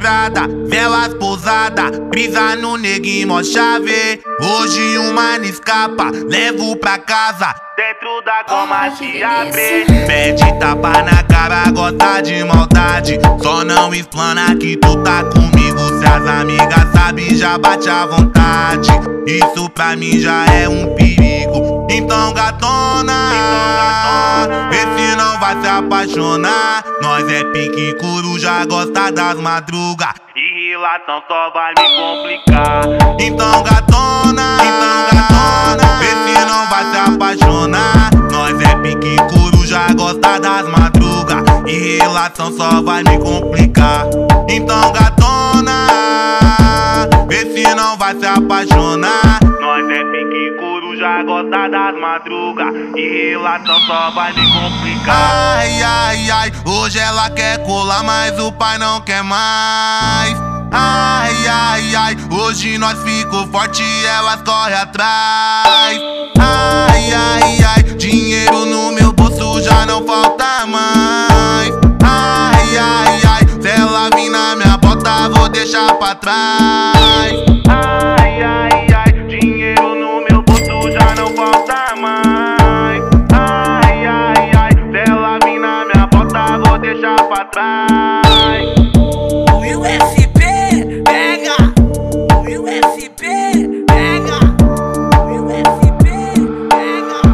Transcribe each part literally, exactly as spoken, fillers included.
quebrada, velas pousadas, brisa no neguinho, mó chave. Hoje uma não escapa, levo pra casa, dentro da goma se abre. Pede tapa na cara, gosta de maldade, só não explana que tu tá comigo. Se as amigas sabem, já bate à vontade, isso pra mim já é um perigo. Então gatona, vê se não vai se apaixonar. Nós é pique coruja, gosta das madrugas, e relação só vai me complicar. Então gatona, então gatona, vê se não vai se apaixonar. Nós é pique coruja, gosta das madrugas, e relação só vai me complicar. Então gatona, vê se não vai se apaixonar. Nós é pique coruja, gosta das madrugas, e relação só vai me complicar. Ai, ai, ai, hoje ela quer colar, mas o pai não quer mais. Ai, ai, ai, hoje nós ficou forte e elas correm atrás. Ai, ai, ai, dinheiro no meu bolso já não falta mais. Ai, ai, ai, se ela vir na minha bota vou deixar pra trás. Ai, ai, ai, dinheiro no meu bolso já não falta mais. Ai, ai, ai, se ela vir na minha bota vou deixar pra trás. O U S P pega, o U S P pega, o U S P pega.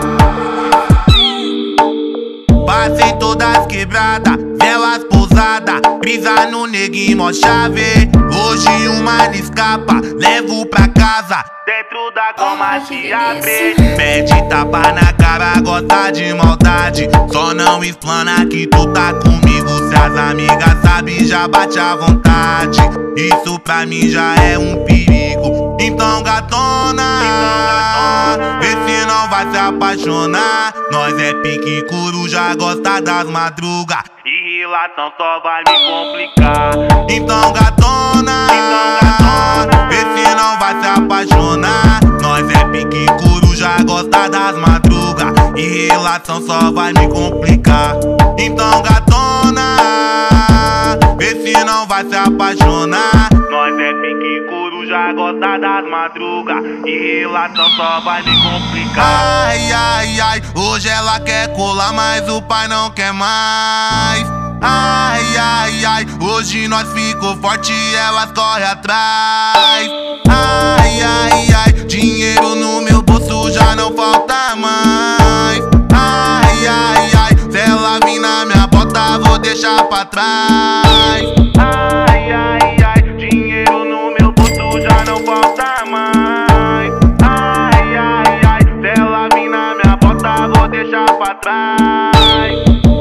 Passei todas quebradas, velas pousadas, brisa no neguinho, mó chave. Hoje uma não escapa, levo pra casa, dentro da goma se abre. Pede tapa na cara, gosta de maldade, só não explana que tu tá comigo. Se as amigas sabem, já bate à vontade, isso pra mim já é um perigo. Então gatona, vê se não vai se apaixonar. Nós é pique coruja, gosta das madrugas, e relação só vai me complicar. Então gatona, vê se não vai se apaixonar. Nós é pique coruja, gosta das madrugas, e relação só vai me complicar. Então gatona, vê se não vai se apaixonar. Nós é pique coruja, gosta das madrugas, e relação só vai me complicar. Ai, ai, ai, hoje ela quer colar, mas o pai não quer mais. Ai, ai, ai, hoje nós ficou forte e elas correm atrás. Ai, ai, ai, dinheiro no meu bolso já não falta mais. Ai, ai, ai, se ela vir na minha bota vou deixar pra trás. Ai, ai, ai, dinheiro no meu bolso já não falta mais. Ai, ai, ai, se ela vir na minha bota vou deixar pra trás.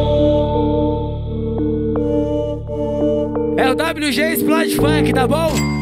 É o W G Explode Funk, tá bom?